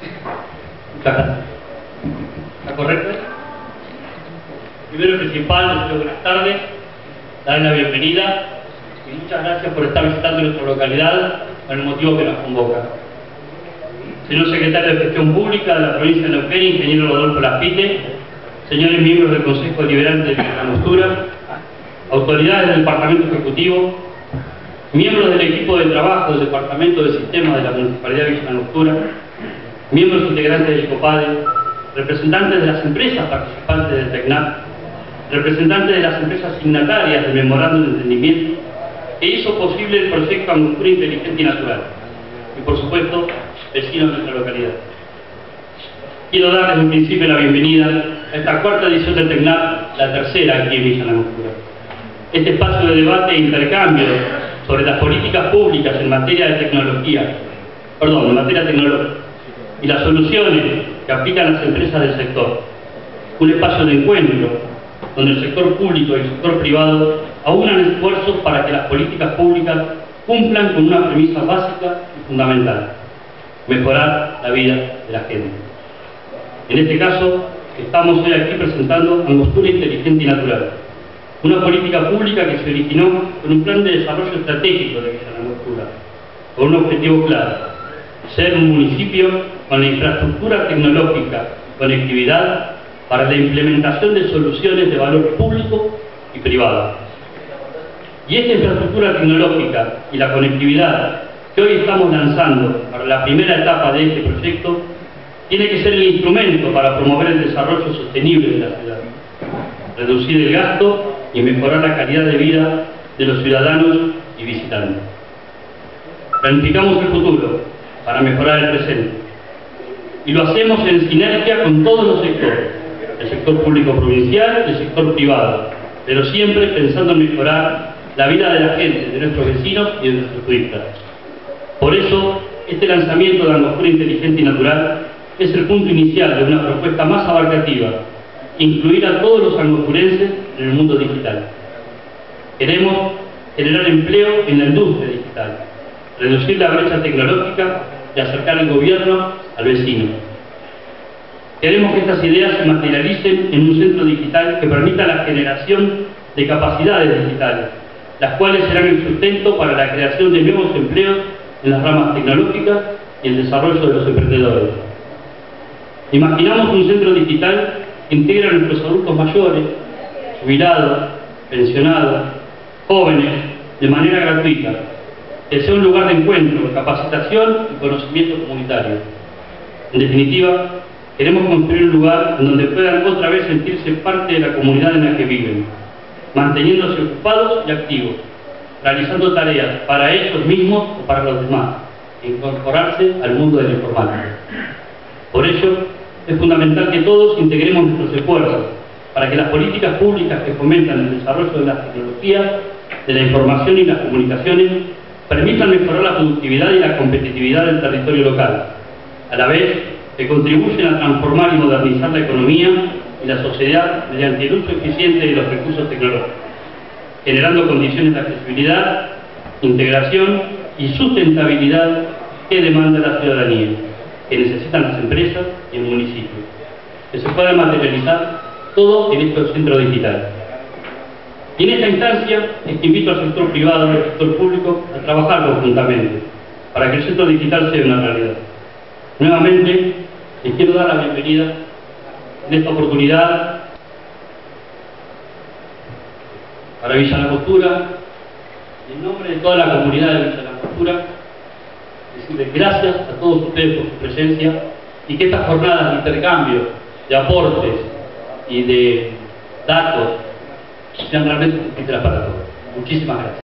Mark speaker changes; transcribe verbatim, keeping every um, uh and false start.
Speaker 1: Muchas gracias. ¿Está correcto? Primero y principal, les doy buenas tardes, darles la bienvenida y muchas gracias por estar visitando nuestra localidad con el motivo que nos convoca. Señor Secretario de Gestión Pública de la provincia de Neuquén, ingeniero Rodolfo Laspite, señores miembros del Consejo Deliberante de Villa Langostura, autoridades del Departamento Ejecutivo, miembros del equipo de trabajo del Departamento de Sistemas de la Municipalidad de Villa Langostura, miembros integrantes del COPADE, representantes de las empresas participantes del TECNAP, representantes de las empresas signatarias del Memorándum de Entendimiento que hizo posible el proyecto Angostura Inteligente y Natural, y por supuesto, vecinos de nuestra localidad. Quiero darles en principio la bienvenida a esta cuarta edición del TECNAP, la tercera aquí en Villa Langostura. Este espacio de debate e intercambio sobre las políticas públicas en materia de tecnología, perdón, en materia tecnológica, y las soluciones que aplican las empresas del sector. Un espacio de encuentro donde el sector público y el sector privado aunan esfuerzos para que las políticas públicas cumplan con una premisa básica y fundamental: mejorar la vida de la gente. En este caso, estamos hoy aquí presentando Angostura Inteligente y Natural, una política pública que se originó con un plan de desarrollo estratégico de Villa Langostura, con un objetivo claro: ser un municipio con la infraestructura tecnológica, conectividad, para la implementación de soluciones de valor público y privado. Y esta infraestructura tecnológica y la conectividad que hoy estamos lanzando para la primera etapa de este proyecto tiene que ser el instrumento para promover el desarrollo sostenible de la ciudad, reducir el gasto y mejorar la calidad de vida de los ciudadanos y visitantes. Planificamos el futuro para mejorar el presente y lo hacemos en sinergia con todos los sectores, el sector público provincial y el sector privado, pero siempre pensando en mejorar la vida de la gente, de nuestros vecinos y de nuestros turistas. Por eso, este lanzamiento de Angostura Inteligente y Natural es el punto inicial de una propuesta más abarcativa: incluir a todos los angosturenses en el mundo digital. Queremos generar empleo en la industria digital, reducir la brecha tecnológica y acercar el gobierno al vecino. Queremos que estas ideas se materialicen en un centro digital que permita la generación de capacidades digitales, las cuales serán el sustento para la creación de nuevos empleos en las ramas tecnológicas y el desarrollo de los emprendedores. Imaginamos un centro digital que integra a nuestros adultos mayores, jubilados, pensionados, jóvenes, de manera gratuita, que sea un lugar de encuentro, capacitación y conocimiento comunitario. En definitiva, queremos construir un lugar en donde puedan otra vez sentirse parte de la comunidad en la que viven, manteniéndose ocupados y activos, realizando tareas para ellos mismos o para los demás, e incorporarse al mundo de la informática. Por ello, es fundamental que todos integremos nuestros esfuerzos para que las políticas públicas que fomentan el desarrollo de las tecnologías, de la información y las comunicaciones permitan mejorar la productividad y la competitividad del territorio local, a la vez que contribuyen a transformar y modernizar la economía y la sociedad mediante el uso eficiente de los recursos tecnológicos, generando condiciones de accesibilidad, integración y sustentabilidad que demanda la ciudadanía, que necesitan las empresas y el municipio, que se pueda materializar todo en estos centros digitales. Y en esta instancia es que invito al sector privado y al sector público a trabajar conjuntamente para que el centro digital sea una realidad. Nuevamente, les quiero dar la bienvenida en esta oportunidad para Villa Langostura, y en nombre de toda la comunidad de Villa Langostura, decirles gracias a todos ustedes por su presencia y que estas jornadas de intercambio, de aportes y de datos sean realmente útiles para todos. Muchísimas gracias.